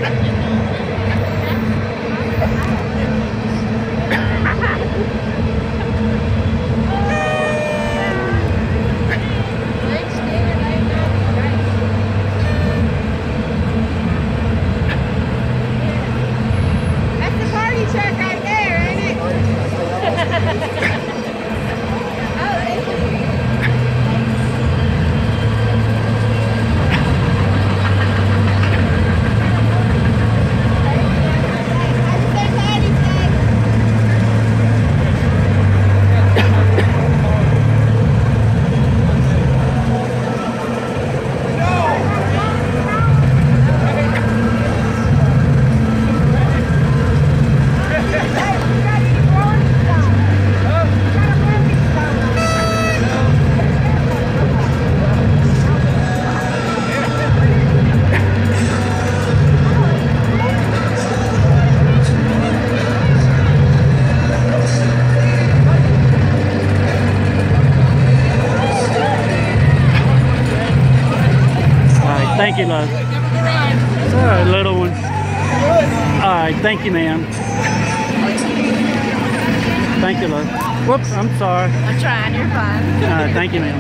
Thank you, love. All right, little one. All right, thank you, ma'am. Thank you, love. Whoops, I'm sorry. I'm trying, you're fine. All right, thank you, ma'am.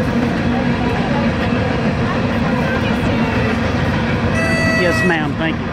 Yes, ma'am, thank you.